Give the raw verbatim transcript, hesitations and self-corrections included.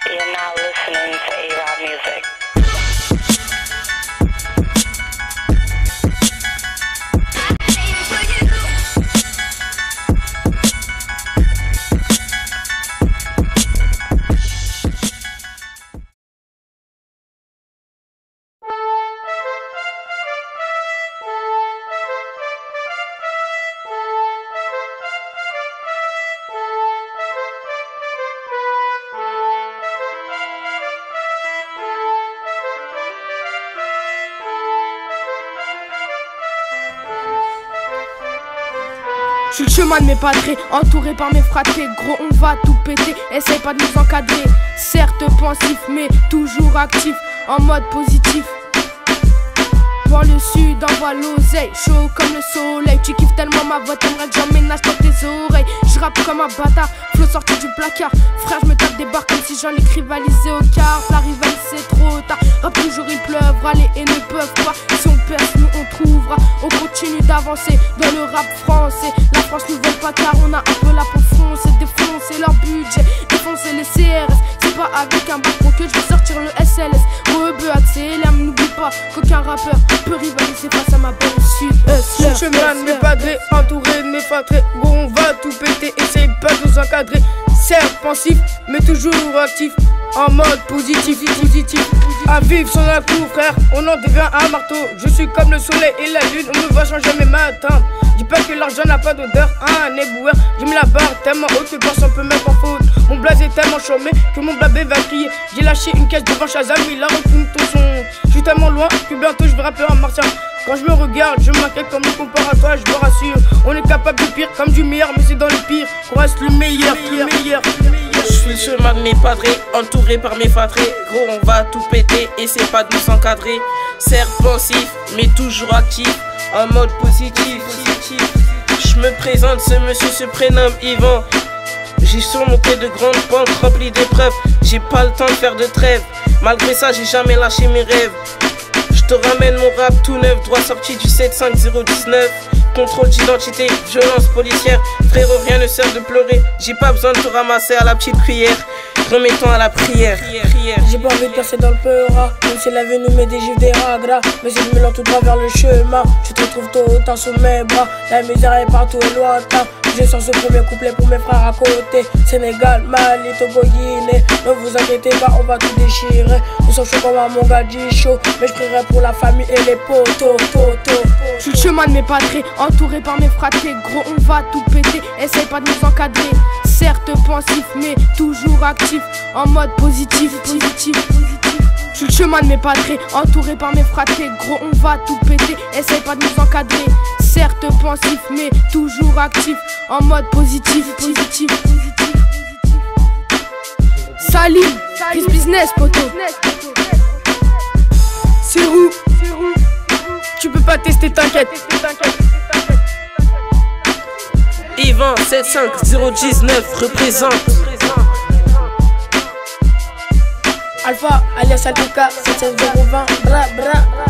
You're now listening to A-Rod Music. Je suis le chemin de mes padrés, entouré par mes fratés. Gros, on va tout péter, essaye pas de nous encadrer. Certes pensif, mais toujours actif, en mode positif. Dans le sud, envoie l'oseille, chaud comme le soleil. Tu kiffes tellement ma voix, t'aimerais que j'emménage dans tes oreilles. Je rappe comme un bâtard, flow sorti du placard. Frère, je me tape des barres comme si j'en ai rivalisé au quart. La rivalité c'est trop tard, rap toujours il pleuvra. Les et ne peuvent pas, si on perce nous on trouvera. On continue d'avancer dans le rap français. La France nous veut pas car on a un peu la peau foncée. Défoncer leur budget, défoncer les C R S. C'est pas avec un bac pro que je vais sortir le S L S. Rebeu accélère, n'oublie pas qu'aucun rappeur peut rivaliser face à ma belle sud. Je suis le chemin de mes padrés, entouré de mes fatrés. Gros, on va tout péter, essaye pas de nous encadrer. Certes pensif, mais toujours actif, en mode positif, positif. À vivre sans un coup, frère, on en devient un marteau. Je suis comme le soleil et la lune, on ne va changer mes matins. Dis pas que l'argent n'a pas d'odeur, un éboueur. J'ai mis la barre tellement haute que personne peut mettre en faute. Mon blaze est tellement chômé que mon blabé va crier. J'ai lâché une caisse devant Shazam, il a retenu ton son. Je suis tellement loin que bientôt je vais rapper en martien. Quand je me regarde, je m'inquiète comme le comparatoire, je me rassure. On est capable du pire comme du meilleur, mais c'est dans le pire qu'on reste le meilleur, le meilleur. Je suis le chemin de mes padrés, entouré par mes fatrés. Gros, on va tout péter, et c'est pas de nous encadrer. Certes pensif, mais toujours actif, en mode positif. Je me présente, ce monsieur se prénomme Yvan. J'ai surmonté de grandes pentes remplies d'épreuves. J'ai pas le temps de faire de trêve. Malgré ça, j'ai jamais lâché mes rêves. Je te ramène mon rap tout neuf, droit sorti du sept cinq zéro dix-neuf. Contrôle d'identité, violence policière. Frérot, rien ne sert de pleurer. J'ai pas besoin de te ramasser à la petite cuillère. Remettons à la prière. J'ai pas envie de percer dans le peura, même si la vie nous met des gifs des ragras. Mais si je me lance tout droit vers le chemin, je te trouve tôt autant sous mes bras. La misère est partout et lointain. J'ai sur ce premier couplet pour mes frères à côté. Sénégal, Mali, Togo, Guinée. Ne vous inquiétez pas, on va tout déchirer. Nous sommes chauds comme un Mogadiscio, mais je prierai pour la famille et les potos. Je suis le chemin de mes padrés, entouré par mes fratés. Gros, on va tout péter, essaye pas de nous encadrer. Certes pensif, mais toujours actif, en mode positif, positif. Je suis le chemin de mes padrés, entouré par mes fratés. Gros, on va tout péter, essaye pas de nous encadrer. Certes pensif, mais toujours actif, en mode positif, positif. Salim, Chris Business, poto. C'est roux, tu peux pas tester, t'inquiète. Yvan sept cinq zéro dix-neuf représente. Alpha alias Alpika sept cinq zéro vingt, bra bra.